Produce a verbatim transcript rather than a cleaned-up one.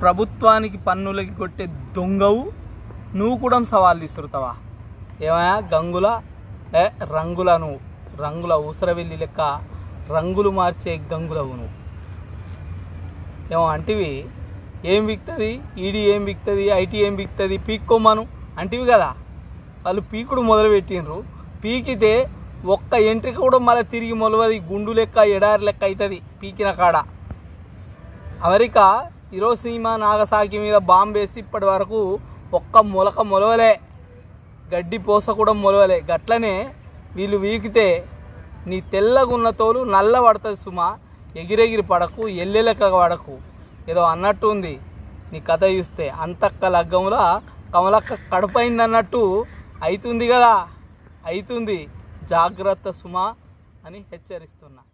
ప్రభుత్వానికి పన్నులకి కొట్టే దొంగవు నువ్వు కూడా సవాళ్ళు ఇస్తురుతావా? ఏమయ్యా గంగుల ఏ రంగుల నువ్వు రంగుల ఊసరవెల్లి లెక్క రంగులు మార్చే గంగులవు నువ్వు. ఏమో అంటివి ఏం విక్తుంది, ఈడీ ఏం విక్తుంది, ఐటీ ఏం విక్తుంది, పీక్కోమను అంటివి కదా. వాళ్ళు పీకుడు మొదలు పెట్టిండ్రు. పీకితే ఒక్క ఎంట్రిక కూడా మళ్ళీ తిరిగి మొలవది, గుండు లెక్క ఎడారి లెక్క అవుతుంది పీకిన కాడ. అమెరికా హిరోషిమా నాగసాకి మీద బాంబు వేసి ఇప్పటి వరకు ఒక్క మొలక మొలవలే, గడ్డి పోస కూడా మొలవలే. గట్లనే వీళ్ళు వీకితే నీ తెల్లగున్న తోలు నల్ల పడుతుంది సుమా. ఎగిరెగిరి పడకు, ఎల్లెలెక్క పడకు. ఏదో అన్నట్టు ఉంది నీ కథ చూస్తే. అంతక్క లగ్గములా కమలక్క కడుపైంది అన్నట్టు అవుతుంది కదా, అవుతుంది. జాగ్రత్త సుమా అని హెచ్చరిస్తున్నా.